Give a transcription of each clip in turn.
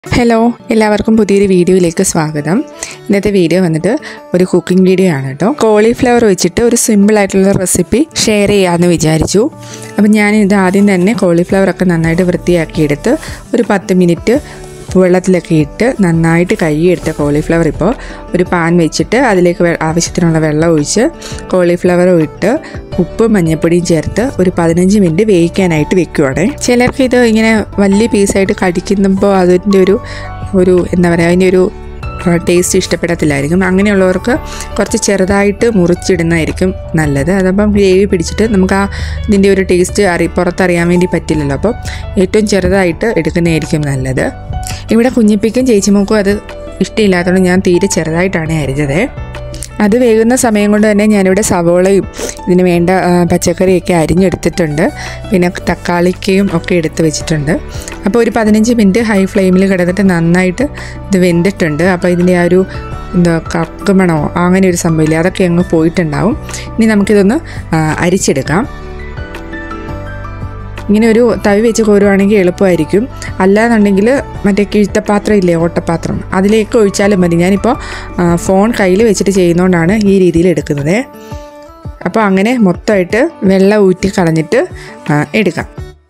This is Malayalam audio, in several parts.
ഹലോ, എല്ലാവർക്കും പുതിയൊരു വീഡിയോയിലേക്ക് സ്വാഗതം. ഇന്നത്തെ വീഡിയോ വന്നിട്ട് ഒരു കുക്കിംഗ് വീഡിയോ ആണ് കേട്ടോ. കോളിഫ്ലവർ വെച്ചിട്ട് ഒരു സിമ്പിളായിട്ടുള്ള റെസിപ്പി ഷെയർ ചെയ്യാമെന്ന് വിചാരിച്ചു. അപ്പം ഞാനിത് ആദ്യം തന്നെ കോളിഫ്ലവറൊക്കെ നന്നായിട്ട് വൃത്തിയാക്കിയെടുത്ത് ഒരു 10 മിനിറ്റ് വെള്ളത്തിലൊക്കെ ഇട്ട് നന്നായിട്ട് കഴുകിയെടുത്ത കോളിഫ്ലവർ ഇപ്പോൾ ഒരു പാൻ വെച്ചിട്ട് അതിലേക്ക് ആവശ്യത്തിനുള്ള വെള്ളം ഒഴിച്ച് കോളിഫ്ലവറും ഇട്ട് ഉപ്പും മഞ്ഞൾപ്പൊടിയും ചേർത്ത് ഒരു 15 മിനിറ്റ് വേവിക്കാനായിട്ട് വെക്കുവാണ്. ചിലർക്ക് ഇത് ഇങ്ങനെ വലിയ പീസായിട്ട് കടിക്കുമ്പോൾ അതിൻ്റെ ഒരു എന്താ പറയുക, അതിൻ്റെ ഒരു ടേസ്റ്റ് ഇഷ്ടപ്പെടത്തില്ലായിരിക്കും. അങ്ങനെയുള്ളവർക്ക് കുറച്ച് ചെറുതായിട്ട് മുറിച്ചിടുന്നതായിരിക്കും നല്ലത്. അതപ്പം ഗ്രേവി പിടിച്ചിട്ട് നമുക്ക് ഇതിൻ്റെ ഒരു ടേസ്റ്റ് പുറത്തറിയാൻ വേണ്ടി പറ്റില്ലല്ലോ. അപ്പം ഏറ്റവും ചെറുതായിട്ട് എടുക്കുന്നതായിരിക്കും നല്ലത്. ഇവിടെ കുഞ്ഞിപ്പിക്കും ചേച്ചിമോക്കും അത് ഇഷ്ടമില്ലാത്തതുകൊണ്ട് ഞാൻ തീരെ ചെറുതായിട്ടാണ് അരിഞ്ഞത്. അത് വേകുന്ന സമയം കൊണ്ട് തന്നെ ഞാനിവിടെ സവോളയും ഇതിന് വേണ്ട പച്ചക്കറിയൊക്കെ അരിഞ്ഞെടുത്തിട്ടുണ്ട്. പിന്നെ തക്കാളിക്കയും ഒക്കെ എടുത്ത് വെച്ചിട്ടുണ്ട്. അപ്പോൾ ഒരു 15 മിനിറ്റ് ഹൈ ഫ്ലെയിമിൽ കിടന്നിട്ട് നന്നായിട്ട് ഇത് വെന്തിട്ടുണ്ട്. അപ്പോൾ ഇതിൻ്റെ ആ ഒരു കക്കുമണോ അങ്ങനെ ഒരു സംഭവമില്ല, അതൊക്കെ അങ്ങ് പോയിട്ടുണ്ടാവും. ഇനി നമുക്കിതൊന്ന് അരിച്ചെടുക്കാം. ഇങ്ങനെ ഒരു തവി വെച്ച് കോരുവാണെങ്കിൽ എളുപ്പമായിരിക്കും. അല്ലാന്നുണ്ടെങ്കിൽ മറ്റേ കിഴുത്തപാത്രം ഇല്ലേ, ഓട്ടപാത്രം, അതിലേക്ക് ഒഴിച്ചാലും മതി. ഞാനിപ്പോൾ ഫോൺ കയ്യിൽ വെച്ചിട്ട് ചെയ്യുന്നതുകൊണ്ടാണ് ഈ രീതിയിൽ എടുക്കുന്നത്. അപ്പോൾ അങ്ങനെ മൊത്തമായിട്ട് വെള്ളം ഊറ്റി കളഞ്ഞിട്ട് എടുക്കാം.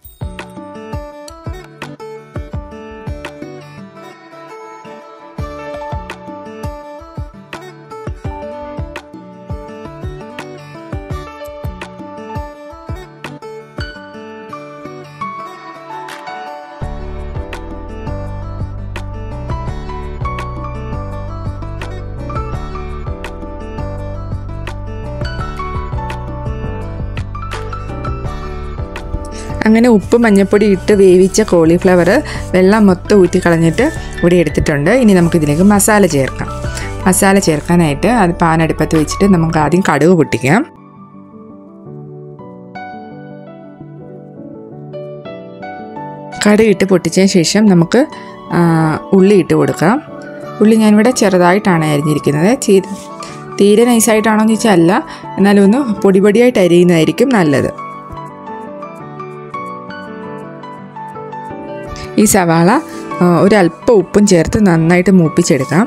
അങ്ങനെ ഉപ്പ് മഞ്ഞൾപ്പൊടി ഇട്ട് വേവിച്ച കോളിഫ്ലവർ വെള്ളം മൊത്തം ഊറ്റി കളഞ്ഞിട്ട് ഇവിടെ എടുത്തിട്ടുണ്ട്. ഇനി നമുക്കിതിലേക്ക് മസാല ചേർക്കാം. മസാല ചേർക്കാനായിട്ട് അത് പാൻ അടുപ്പത്ത് വെച്ചിട്ട് നമുക്ക് ആദ്യം കടുക് പൊട്ടിക്കാം. കടുക് ഇട്ട് പൊട്ടിച്ചതിന് ശേഷം നമുക്ക് ഉള്ളി ഇട്ട് കൊടുക്കാം. ഉള്ളി ഞാനിവിടെ ചെറുതായിട്ടാണ് അരിഞ്ഞിരിക്കുന്നത്. തീരെ നൈസായിട്ടാണോ എന്ന് ചോദിച്ചാൽ അല്ല, എന്നാലും ഒന്ന് പൊടിപൊടിയായിട്ട് അരിയുന്നതായിരിക്കും നല്ലത്. ഈ സവാള ഒരല്പം ഉപ്പും ചേർത്ത് നന്നായിട്ട് മൂപ്പിച്ചെടുക്കാം.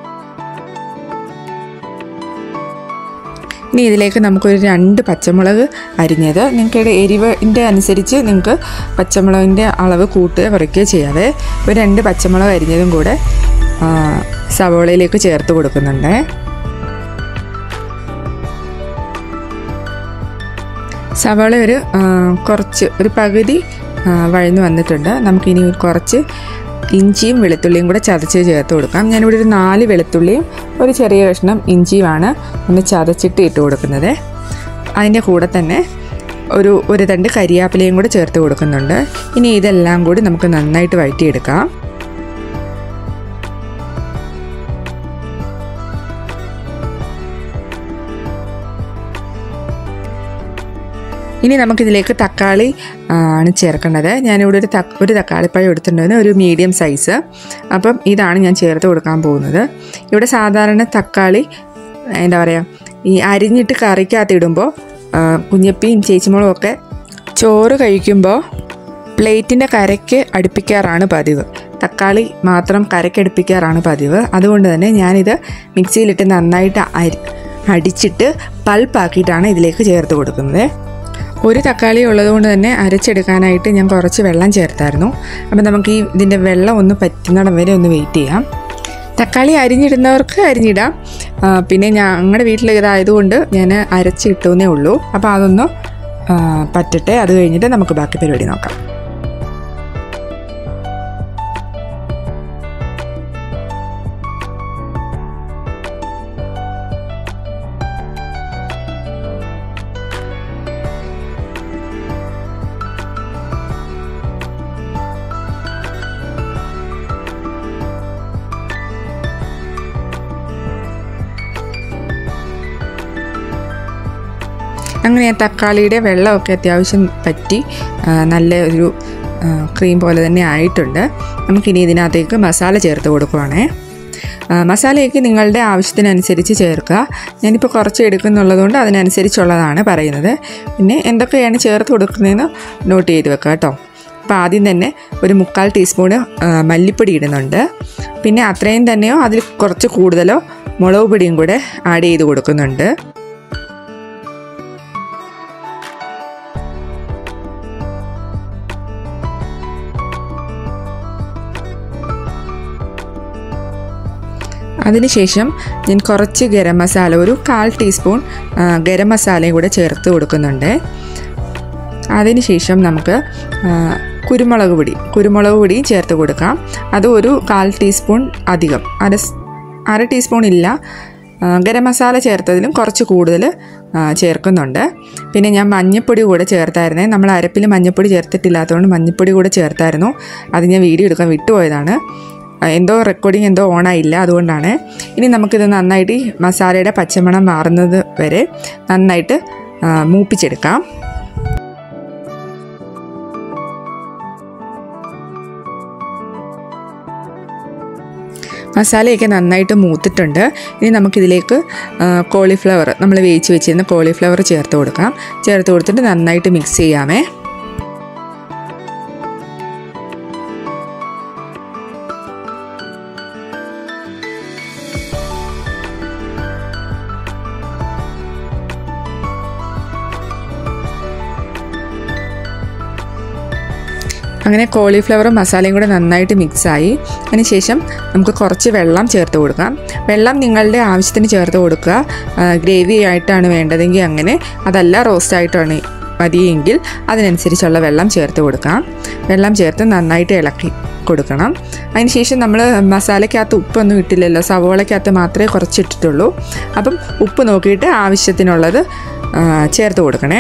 ഇനി ഇതിലേക്ക് നമുക്കൊരു 2 പച്ചമുളക് അരിഞ്ഞത്, നിങ്ങൾക്കിടെ എരിവിൻ്റെ അനുസരിച്ച് നിങ്ങൾക്ക് പച്ചമുളകിൻ്റെ അളവ് കൂട്ടുക കുറയ്ക്കുകയോ ചെയ്യാതെ ഒരു 2 പച്ചമുളക് അരിഞ്ഞതും കൂടെ സവാളയിലേക്ക് ചേർത്ത് കൊടുക്കുന്നുണ്ട്. സവാള ഒരു പകുതി വഴന്നു വന്നിട്ടുണ്ട്. നമുക്കിനി കുറച്ച് ഇഞ്ചിയും വെളുത്തുള്ളിയും കൂടെ ചതച്ച് ചേർത്ത് കൊടുക്കാം. ഞാനിവിടെ ഒരു 4 വെളുത്തുള്ളിയും ഒരു ചെറിയ കഷ്ണം ഇഞ്ചിയുമാണ് ഒന്ന് ചതച്ചിട്ട് ഇട്ട് കൊടുക്കുന്നത്. അതിൻ്റെ കൂടെ തന്നെ ഒരു തണ്ട് കരിയാപ്പിലയും കൂടെ ചേർത്ത് കൊടുക്കുന്നുണ്ട്. ഇനി ഇതെല്ലാം കൂടി നമുക്ക് നന്നായിട്ട് വഴറ്റിയെടുക്കാം. ഇനി നമുക്കിതിലേക്ക് തക്കാളി ആണ് ചേർക്കേണ്ടത്. ഞാനിവിടെ ഒരു തക്കാളിപ്പഴം എടുത്തിട്ടുണ്ടായിരുന്നു, ഒരു മീഡിയം സൈസ്. അപ്പം ഇതാണ് ഞാൻ ചേർത്ത് കൊടുക്കാൻ പോകുന്നത്. ഇവിടെ സാധാരണ തക്കാളി എന്താ പറയുക, ഈ അരിഞ്ഞിട്ട് കറിക്കകത്തിടുമ്പോൾ കുഞ്ഞപ്പിയും ചേച്ചിമോളും ഒക്കെ ചോറ് കഴിക്കുമ്പോൾ പ്ലേറ്റിൻ്റെ കരയ്ക്ക് അടുപ്പിക്കാറാണ് പതിവ്. തക്കാളി മാത്രം കരയ്ക്കടുപ്പിക്കാറാണ് പതിവ്. അതുകൊണ്ട് തന്നെ ഞാനിത് മിക്സിയിലിട്ട് നന്നായിട്ട് അടിച്ചിട്ട് പൾപ്പാക്കിയിട്ടാണ് ഇതിലേക്ക് ചേർത്ത് കൊടുക്കുന്നത്. ഒരു തക്കാളി ഉള്ളതുകൊണ്ട് തന്നെ അരച്ചെടുക്കാനായിട്ട് ഞാൻ കുറച്ച് വെള്ളം ചേർത്തായിരുന്നു. അപ്പം നമുക്ക് ഇതിൻ്റെ വെള്ളം ഒന്ന് പറ്റുന്നിടം വരെ ഒന്ന് വെയിറ്റ് ചെയ്യാം. തക്കാളി അരിഞ്ഞിടുന്നവർക്ക് അരിഞ്ഞിടാം. പിന്നെ ഞങ്ങളുടെ വീട്ടിൽ ഇതായതുകൊണ്ട് ഞാൻ അരച്ചിട്ടേ ഉള്ളൂ. അപ്പോൾ അതൊന്ന് പറ്റട്ടെ. അത് കഴിഞ്ഞിട്ട് നമുക്ക് ബാക്കി പരിപാടി നോക്കാം. അങ്ങനെ തക്കാളിയുടെ വെള്ളമൊക്കെ അത്യാവശ്യം പറ്റി നല്ല ഒരു ക്രീം പോലെ തന്നെ ആയിട്ടുണ്ട്. നമുക്കിനി ഇതിനകത്തേക്ക് മസാല ചേർത്ത് കൊടുക്കുവാണേ. മസാലയൊക്കെ നിങ്ങളുടെ ആവശ്യത്തിനനുസരിച്ച് ചേർക്കുക. ഞാനിപ്പോൾ കുറച്ച് എടുക്കുന്നുള്ളതുകൊണ്ട് അതിനനുസരിച്ചുള്ളതാണ് പറയുന്നത്. പിന്നെ എന്തൊക്കെയാണ് ചേർത്ത് കൊടുക്കുന്നതെന്ന് നോട്ട് ചെയ്ത് വെക്കുക കേട്ടോ. അപ്പോൾ ആദ്യം തന്നെ ഒരു 3/4 ടീസ്പൂണ് മല്ലിപ്പൊടി ഇടുന്നുണ്ട്. പിന്നെ അത്രയും തന്നെയോ അതിൽ കുറച്ച് കൂടുതലോ മുളക് പൊടിയും കൂടെ ആഡ് ചെയ്ത് കൊടുക്കുന്നുണ്ട്. അതിനുശേഷം ഞാൻ കുറച്ച് ഗരം മസാല, ഒരു 1/4 ടീസ്പൂൺ ഗരം മസാലയും കൂടെ ചേർത്ത് കൊടുക്കുന്നുണ്ട്. അതിനുശേഷം നമുക്ക് കുരുമുളക് പൊടിയും ചേർത്ത് കൊടുക്കാം. അത് ഒരു 1/4 ടീസ്പൂൺ അധികം, അര ടീസ്പൂൺ ഇല്ല. ഗരം മസാല ചേർത്തതിലും കുറച്ച് കൂടുതൽ ചേർക്കുന്നുണ്ട്. പിന്നെ ഞാൻ മഞ്ഞൾപ്പൊടി കൂടെ ചേർത്തായിരുന്നേ. നമ്മൾ അരപ്പിൽ മഞ്ഞൾപ്പൊടി ചേർത്തിട്ടില്ലാത്തതുകൊണ്ട് മഞ്ഞൾപ്പൊടി കൂടെ ചേർത്തായിരുന്നു. അത് ഞാൻ വീഡിയോ എടുക്കാൻ വിട്ടുപോയതാണ്. എന്തോ റെക്കോർഡിങ് എന്തോ ഓണായില്ല, അതുകൊണ്ടാണ്. ഇനി നമുക്കിത് നന്നായിട്ട് മസാലയുടെ പച്ചമണം മാറുന്നത് വരെ നന്നായിട്ട് മൂപ്പിച്ചെടുക്കാം. മസാലയൊക്കെ നന്നായിട്ട് മൂത്തിട്ടുണ്ട്. ഇനി നമുക്കിതിലേക്ക് കോളിഫ്ലവർ, നമ്മൾ വേവിച്ച് വെച്ചിരുന്ന കോളിഫ്ലവർ ചേർത്ത് കൊടുക്കാം. ചേർത്ത് കൊടുത്തിട്ട് നന്നായിട്ട് മിക്സ് ചെയ്യാമേ. അങ്ങനെ കോളിഫ്ലവറും മസാലയും കൂടെ നന്നായിട്ട് മിക്സായി. അതിനുശേഷം നമുക്ക് കുറച്ച് വെള്ളം ചേർത്ത് കൊടുക്കാം. വെള്ളം നിങ്ങളുടെ ആവശ്യത്തിന് ചേർത്ത് കൊടുക്കുക. ഗ്രേവി ആയിട്ടാണ് വേണ്ടതെങ്കിൽ അങ്ങനെ, അതല്ല റോസ്റ്റായിട്ടാണ് മതിയെങ്കിൽ അതിനനുസരിച്ചുള്ള വെള്ളം ചേർത്ത് കൊടുക്കാം. വെള്ളം ചേർത്ത് നന്നായിട്ട് ഇളക്കി കൊടുക്കണം. അതിനുശേഷം നമ്മൾ മസാലയ്ക്കകത്ത് ഉപ്പൊന്നും ഇട്ടില്ലല്ലോ, സവോളയ്ക്കകത്ത് മാത്രമേ കുറച്ച് ഇട്ടിട്ടുള്ളൂ. അപ്പം ഉപ്പ് നോക്കിയിട്ട് ആവശ്യത്തിനുള്ളത് ചേർത്ത് കൊടുക്കണേ.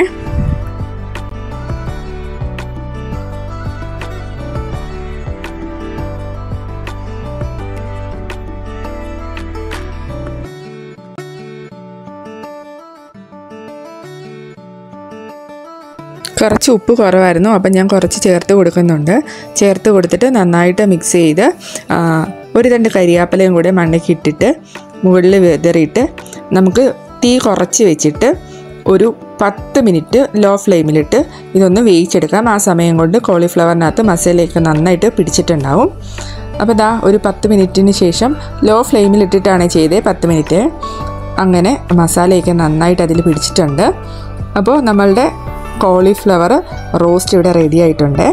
കുറച്ച് ഉപ്പ് കുറവായിരുന്നു, അപ്പം ഞാൻ കുറച്ച് ചേർത്ത് കൊടുക്കുന്നുണ്ട്. ചേർത്ത് കൊടുത്തിട്ട് നന്നായിട്ട് മിക്സ് ചെയ്ത് ഒരു 2 കരിയാപ്പലയും കൂടെ മണ്ണയ്ക്ക് ഇട്ടിട്ട് മുകളിൽ വിതറിയിട്ട് നമുക്ക് തീ കുറച്ച് വെച്ചിട്ട് ഒരു 10 മിനിറ്റ് ലോ ഫ്ലെയിമിലിട്ട് ഇതൊന്ന് വേവിച്ചെടുക്കാം. ആ സമയം കൊണ്ട് കോളിഫ്ലവറിനകത്ത് മസാലയൊക്കെ നന്നായിട്ട് പിടിച്ചിട്ടുണ്ടാവും. അപ്പോൾ ദാ ഒരു 10 മിനിറ്റിന് ശേഷം ലോ ഫ്ലെയിമിലിട്ടിട്ടാണ് ചെയ്തത്. 10 മിനിറ്റ് അങ്ങനെ മസാലയൊക്കെ നന്നായിട്ട് അതിൽ പിടിച്ചിട്ടുണ്ട്. അപ്പോൾ നമ്മളുടെ കോളിഫ്ലവർ റോസ്റ്റ് ഇവിടെ റെഡി ആയിട്ടുണ്ട്.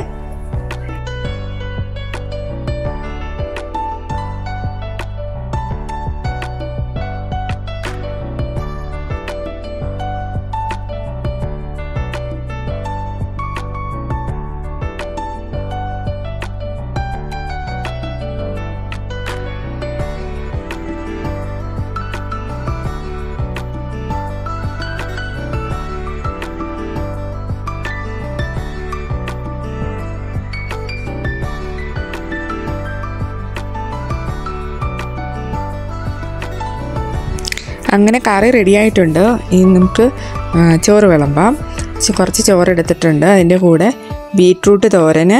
അങ്ങനെ കറി റെഡി ആയിട്ടുണ്ട്. ഇനി നമുക്ക് ചോറ് വിളമ്പാം. കുറച്ച് ചോറ് എടുത്തിട്ടുണ്ട്. അതിൻ്റെ കൂടെ ബീറ്റ്റൂട്ട് തോരന്,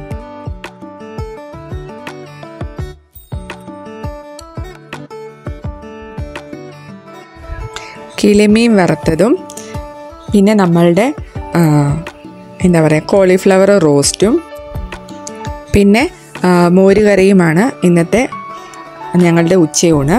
കിളിമീൻ വറുത്തതും, പിന്നെ നമ്മളുടെ കോളിഫ്ലവർ റോസ്റ്റും, പിന്നെ മോരുകറിയുമാണ് ഇന്നത്തെ ഞങ്ങളുടെ ഉച്ചയൂണ്.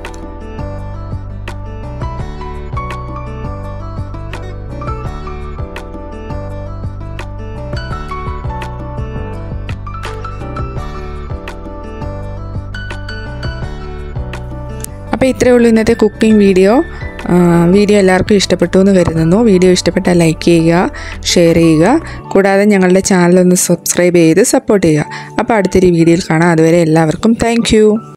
അപ്പോൾ ഇത്രയേ ഉള്ളൂ ഇന്നത്തെ കുക്കിംഗ് വീഡിയോ. എല്ലാവർക്കും ഇഷ്ടപ്പെട്ടു എന്ന് കരുതുന്നു. വീഡിയോ ഇഷ്ടപ്പെട്ടാൽ ലൈക്ക് ചെയ്യുക, ഷെയർ ചെയ്യുക. കൂടാതെ ഞങ്ങളുടെ ചാനലൊന്ന് സബ്സ്ക്രൈബ് ചെയ്ത് സപ്പോർട്ട് ചെയ്യുക. അപ്പോൾ അടുത്തൊരു വീഡിയോയിൽ കാണാം. അതുവരെ എല്ലാവർക്കും താങ്ക്